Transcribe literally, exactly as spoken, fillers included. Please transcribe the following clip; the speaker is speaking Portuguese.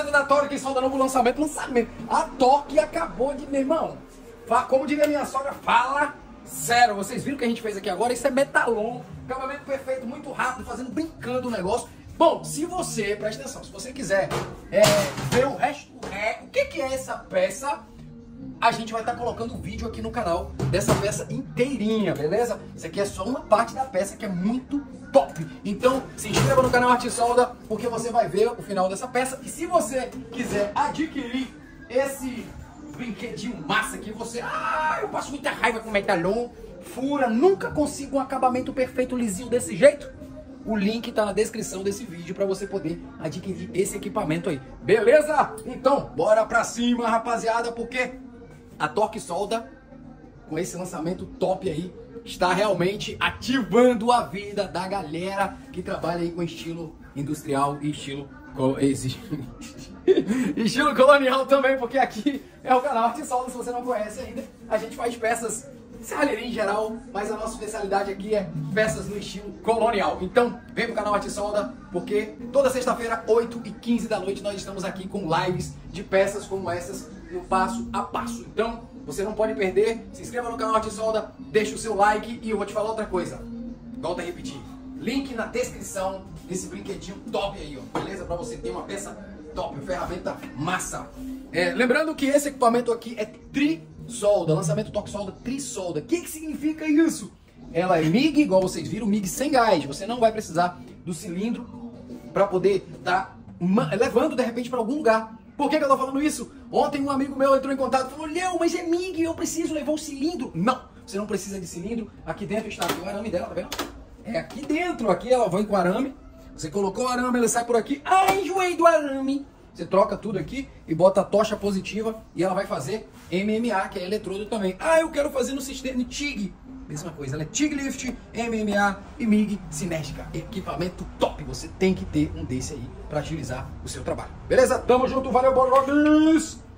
rapaziada da Torque, solda novo lançamento, lançamento. A Torque acabou de, meu irmão, como diria minha sogra, fala sério. Vocês viram o que a gente fez aqui agora? Isso é metalon, acabamento perfeito, muito rápido, fazendo, brincando o negócio. Bom, se você, presta atenção, se você quiser é, ver o resto, é, o que, que é essa peça, a gente vai estar tá colocando um vídeo aqui no canal dessa peça inteirinha, beleza? Isso aqui é só uma parte da peça que é muito top. Então, se inscreva no canal Arte Solda, porque você vai ver o final dessa peça. E se você quiser adquirir esse brinquedinho massa que você... Ah, eu passo muita raiva com metalon, fura, nunca consigo um acabamento perfeito, lisinho desse jeito. O link tá na descrição desse vídeo para você poder adquirir esse equipamento aí. Beleza? Então, bora pra cima, rapaziada, porque a Torque Solda, com esse lançamento top aí, está realmente ativando a vida da galera que trabalha aí com estilo industrial e estilo... estilo colonial também, porque aqui é o canal Arte Solda, se você não conhece ainda. A gente faz peças serralheria em geral, mas a nossa especialidade aqui é peças no estilo colonial. Então, vem pro canal Arte Solda, porque toda sexta-feira, oito e quinze da noite, nós estamos aqui com lives de peças como essas, no passo a passo. Então, você não pode perder, se inscreva no canal Arte Solda, deixa o seu like e eu vou te falar outra coisa. Volto a repetir, link na descrição desse brinquedinho top aí, ó, beleza? Pra você ter uma peça top, ferramenta massa. É, lembrando que esse equipamento aqui é tri solda, lançamento Torque Solda tri-solda. O que, que significa isso? Ela é M I G, igual vocês viram, M I G sem gás. Você não vai precisar do cilindro para poder estar tá levando de repente para algum lugar. Por que, que eu tô falando isso? Ontem um amigo meu entrou em contato e falou: Léo, mas é M I G, eu preciso levar o cilindro. Não, você não precisa de cilindro. Aqui dentro está aqui o arame dela, tá vendo? É aqui dentro, aqui ela vem com o arame. Você colocou o arame, ele sai por aqui. Ai, enjoei do arame. Você troca tudo aqui e bota a tocha positiva e ela vai fazer M M A, que é eletrodo também. Ah, eu quero fazer no sistema T I G. Mesma coisa, ela é T I G Lift, M M A e M I G sinérgica. Equipamento top. Você tem que ter um desse aí para agilizar o seu trabalho. Beleza? Tamo junto, valeu, bora,